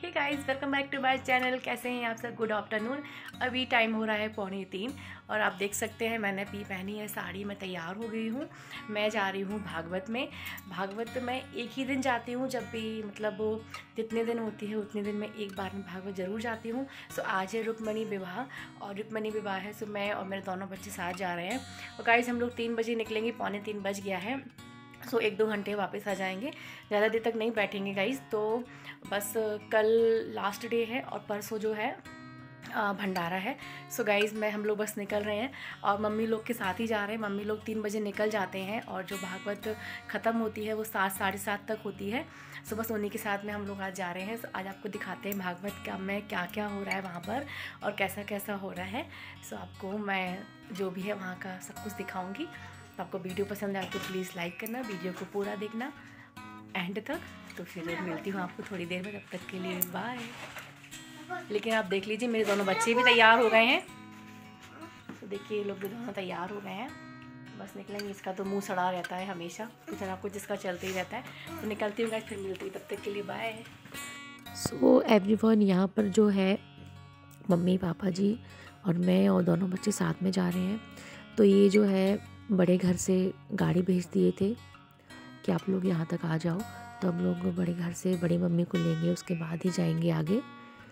Hey guys, welcome back to my channel. कैसे हैं आप सब? Good afternoon. अभी टाइम हो रहा है 2:45 और आप देख सकते हैं मैंने भी पहनी है साड़ी। मैं तैयार हो गई हूँ। मैं जा रही हूँ भागवत में। भागवत में एक ही दिन जाती हूँ, जब भी मतलब जितने दिन होती है उतने दिन में एक बार में भागवत ज़रूर जाती हूँ। सो आज है रुक्मणी विवाह और रुक्मणी विवाह है। सो मैं और मेरे दोनों बच्चे साथ जा रहे हैं। और गाइस हम लोग 3 बजे निकलेंगे, 2:45 बज गया है। सो 1-2 घंटे वापस आ जाएंगे, ज़्यादा देर तक नहीं बैठेंगे गाइस। तो बस कल लास्ट डे है और परसों जो है भंडारा है। सो गाइस हम लोग बस निकल रहे हैं और मम्मी लोग के साथ ही जा रहे हैं। मम्मी लोग 3 बजे निकल जाते हैं और जो भागवत ख़त्म होती है वो 7 साढ़े 7 तक होती है। सो बस उन्हीं के साथ में हम लोग आज जा रहे हैं। आज आपको दिखाते हैं भागवत में क्या क्या हो रहा है वहाँ पर और कैसा कैसा हो रहा है। सो आपको मैं जो भी है वहाँ का सब कुछ दिखाऊँगी। तो आपको वीडियो पसंद आए तो प्लीज़ लाइक करना, वीडियो को पूरा देखना एंड तक। तो फिर मिलती हूँ आपको थोड़ी देर में, तब तक के लिए बाय। लेकिन आप देख लीजिए मेरे दोनों बच्चे भी तैयार हो गए हैं। तो देखिए ये लोग भी दोनों तैयार हो गए हैं, बस निकलेंगे। इसका तो मुंह सड़ा रहता है हमेशा, कुछ ना कुछ इसका चलते ही रहता है। तो निकलती हूँ, फिर मिलती हूँ, तब तक के लिए बाय। सो एवरीवन, यहाँ पर जो है मम्मी पापा जी और मैं और दोनों बच्चे साथ में जा रहे हैं। तो ये जो है बड़े घर से गाड़ी भेज दिए थे कि आप लोग यहाँ तक आ जाओ। तो हम लोग बड़े घर से बड़ी मम्मी को लेंगे, उसके बाद ही जाएंगे आगे।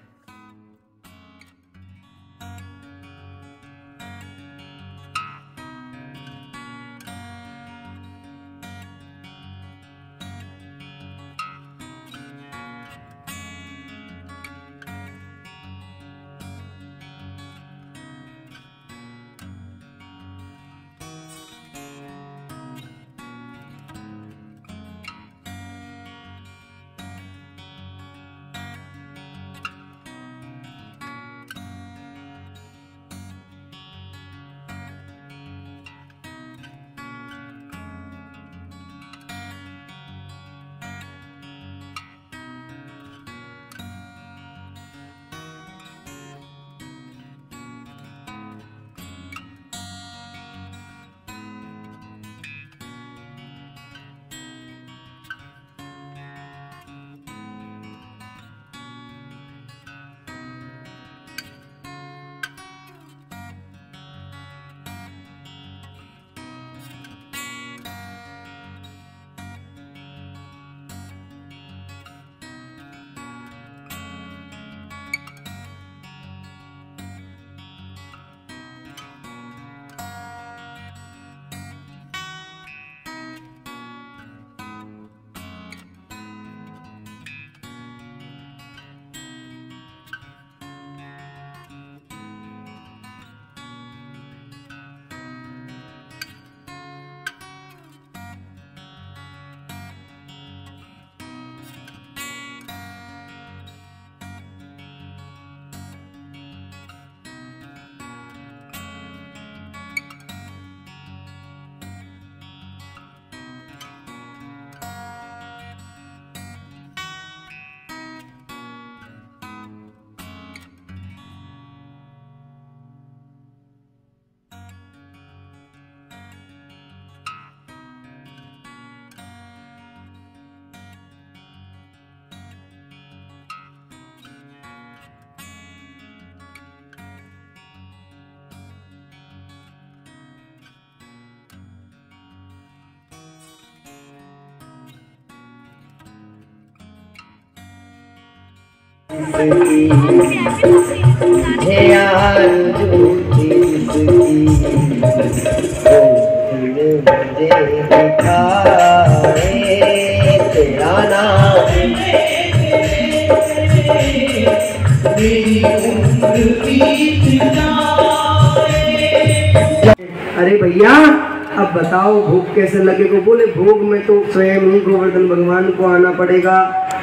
अरे भैया अब बताओ भोग कैसे लगे को? बोले भोग में तो स्वयं ही गोवर्धन भगवान को आना पड़ेगा।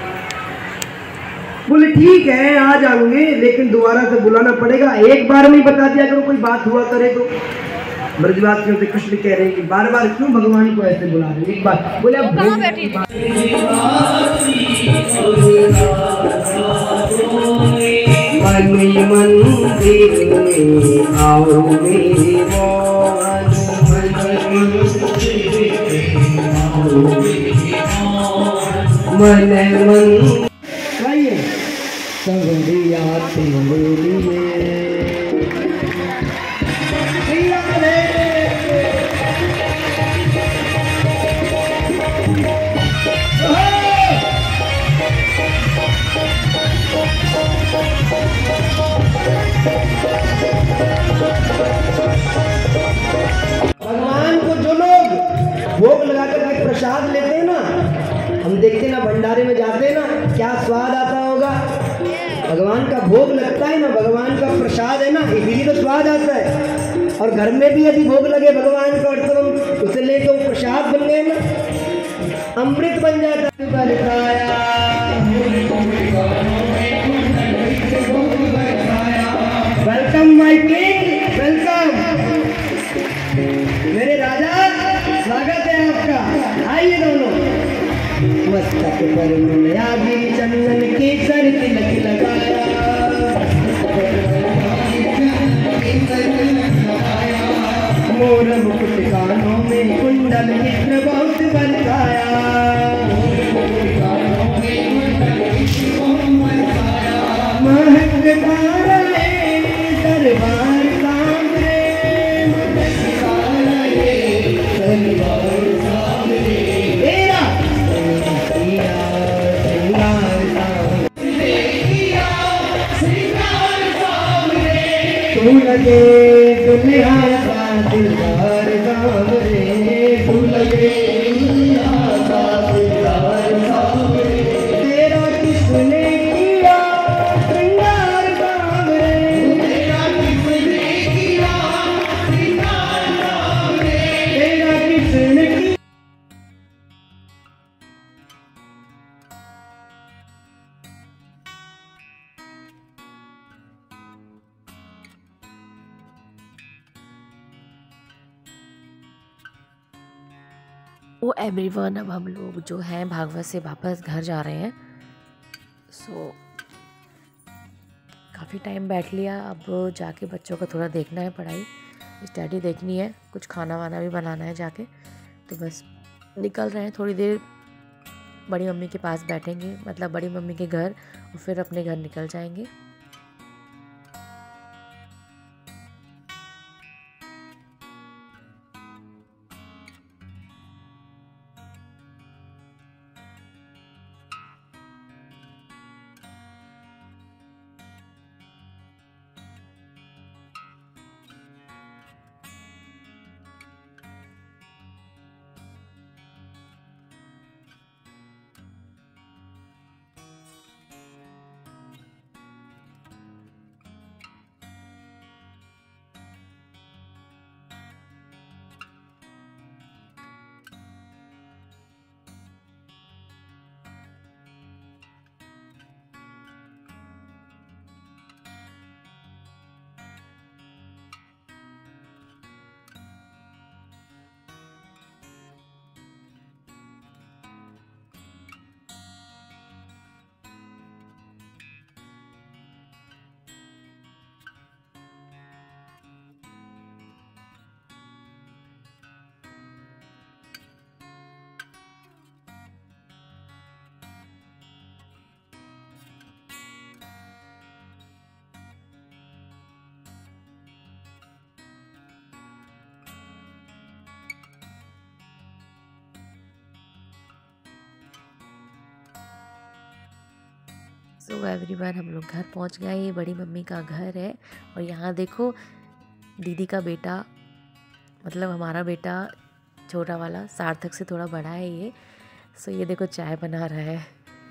बोले ठीक है आ जाऊंगे, लेकिन दोबारा से बुलाना पड़ेगा। एक बार में ही बता दिया करो, कोई बात हुआ करे तो। ब्रजवासियों से कृष्ण कह रहे हैं कि बार बार क्यों भगवान को ऐसे बुला रहे हैं? एक बार बोले अब मंदिर में आओ मेरे मन संवरिया तेरे लिए भगवान को जो लोग भोग लगाकर के प्रसाद लेते हैं ना, हम देखते ना भंडारे में जाते हैं ना, क्या स्वाद आता होगा। भगवान का भोग लगता है ना, भगवान का प्रसाद है ना, इसीलिए तो स्वाद आता है। और घर में भी यदि भोग लगे भगवान का, तो हम उसे ले तो प्रसाद बन गए ना, अमृत बन जाता है। वेलकम माय किंग, वेलकम मेरे राजा, स्वागत है आपका। आइए दोनों। मस्तक पर मुनियागी चंदन की सर तिलक लगाया, मोर मुकुट कानों में कुंडल चित्र बहुत बरसाया, महकता रहे दरबार सामने, दरबार सामने तेरा तू लगे दुनिया का दिलदार सामने, तू लगे दुनिया का दिलदार सामने, तेरा किसने किया श्रृंगार सामने, तेरा किसने किया श्रृंगार सामने, तेरा किसने किया। वो एवरीवन, अब हम लोग जो हैं भागवत से वापस घर जा रहे हैं। सो काफ़ी टाइम बैठ लिया, अब जाके बच्चों को थोड़ा देखना है, पढ़ाई स्टडी देखनी है, कुछ खाना वाना भी बनाना है जाके। तो बस निकल रहे हैं, थोड़ी देर बड़ी मम्मी के पास बैठेंगे, मतलब बड़ी मम्मी के घर, और फिर अपने घर निकल जाएंगे। सो एवरीवन, हम लोग घर पहुंच गए। ये बड़ी मम्मी का घर है, और यहाँ देखो दीदी का बेटा, मतलब हमारा बेटा छोटा वाला, सार्थक से थोड़ा बड़ा है ये। सो ये देखो चाय बना रहा है,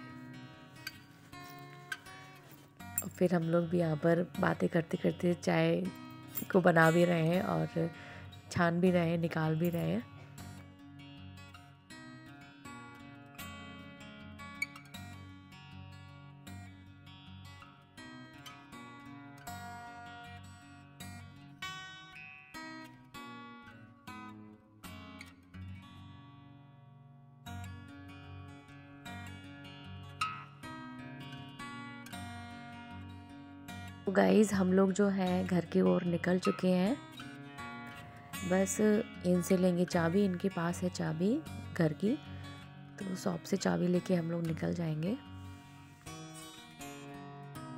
और फिर हम लोग भी यहाँ पर बातें करते करते चाय को बना भी रहे हैं, और छान भी रहे हैं, निकाल भी रहे हैं। तो गाइज़, हम लोग जो है घर की ओर निकल चुके हैं। बस इनसे लेंगे चाबी, इनके पास है चाबी घर की, तो शॉप से चाबी लेके हम लोग निकल जाएंगे।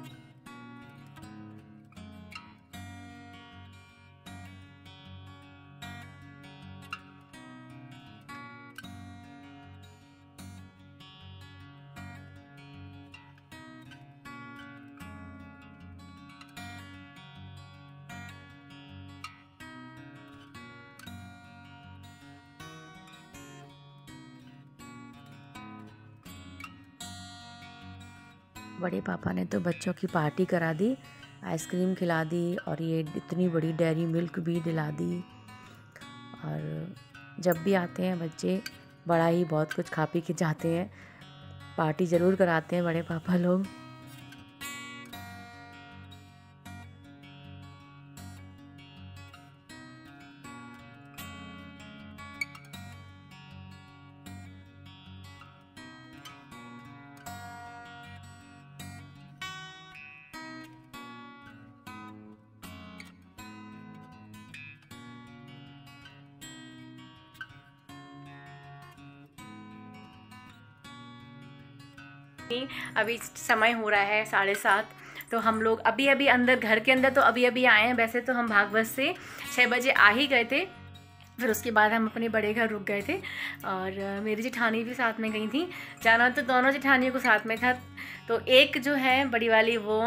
बड़े पापा ने तो बच्चों की पार्टी करा दी, आइसक्रीम खिला दी और ये इतनी बड़ी डेयरी मिल्क भी दिला दी। और जब भी आते हैं बच्चे बड़ा ही बहुत कुछ खा पी के जाते हैं, पार्टी ज़रूर कराते हैं बड़े पापा लोग। अभी समय हो रहा है 7:30, तो हम लोग अभी अभी अंदर घर के अंदर तो अभी अभी आए हैं। वैसे तो हम भागवत से 6 बजे आ ही गए थे, फिर उसके बाद हम अपने बड़े घर रुक गए थे। और मेरी जेठानी भी साथ में गई थी, जाना तो दोनों जेठानियों को साथ में था। तो एक जो है बड़ी वाली वो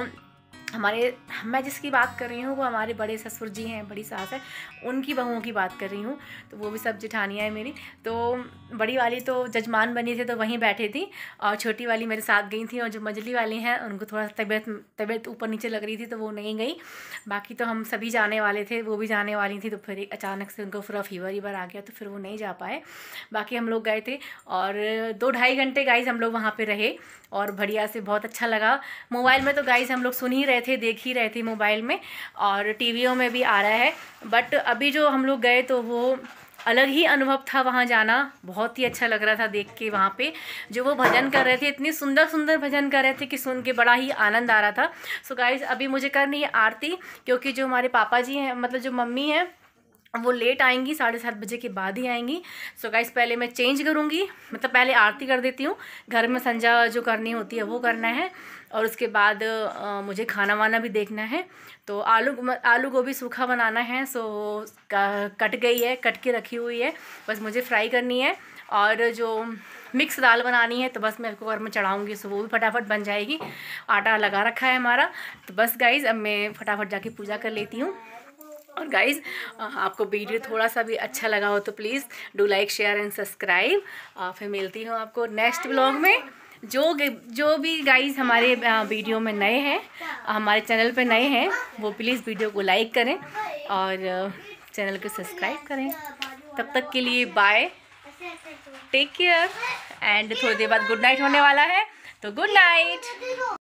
मैं जिसकी बात कर रही हूँ वो हमारे बड़े ससुर जी हैं, बड़ी सास है, उनकी बहुओं की बात कर रही हूँ। तो वो भी सब जेठानियाँ हैं मेरी। तो बड़ी वाली तो जजमान बनी थे तो वहीं बैठे थी, और छोटी वाली मेरे साथ गई थी। और जो मझली वाली हैं उनको थोड़ा तबीयत ऊपर नीचे लग रही थी तो वो नहीं गई। बाकी तो हम सभी जाने वाले थे, वो भी जाने वाली थी। तो फिर अचानक से उनको पूरा फीवर आ गया तो फिर वो नहीं जा पाए। बाकी हम लोग गए थे और 2-2.5 घंटे गाइस हम लोग वहाँ पर रहे और बढ़िया से बहुत अच्छा लगा। मोबाइल में तो गाइस हम लोग सुन ही रहे थे, देख ही रहे थे मोबाइल में, और टीवियों में भी आ रहा है। बट अभी जो हम लोग गए तो वो अलग ही अनुभव था वहाँ जाना। बहुत ही अच्छा लग रहा था देख के। वहाँ पे जो वो भजन कर रहे थे, इतनी सुंदर सुंदर भजन कर रहे थे कि सुन के बड़ा ही आनंद आ रहा था। सो गाइस अभी मुझे करनी है आरती, क्योंकि जो हमारे पापा जी हैं, मतलब जो मम्मी हैं, वो लेट आएंगी, 7:30 बजे के बाद ही आएंगी। सो गाइस पहले मैं चेंज करूँगी, मतलब पहले आरती कर देती हूँ। घर में संजा जो करनी होती है वो करना है, और उसके बाद मुझे खाना वाना भी देखना है। तो आलू गोभी सूखा बनाना है। सो कट गई है, कट के रखी हुई है, बस मुझे फ्राई करनी है। और जो मिक्स दाल बनानी है तो बस मैं कुकर में चढ़ाऊँगी, सो वो भी फटाफट बन जाएगी। आटा लगा रखा है हमारा। तो बस गाइस अब मैं फटाफट जाके पूजा कर लेती हूँ। और गाइज़ आपको वीडियो थोड़ा सा भी अच्छा लगा हो तो please do like, share and subscribe. फिर मिलती हूँ आपको नेक्स्ट व्लॉग में। जो भी गाइज़ हमारे वीडियो में नए हैं, हमारे चैनल पे नए हैं, वो प्लीज़ वीडियो को लाइक करें और चैनल को सब्सक्राइब करें। तब तक के लिए बाय, टेक केयर, एंड थोड़ी देर बाद गुड नाइट होने वाला है, तो गुड नाइट।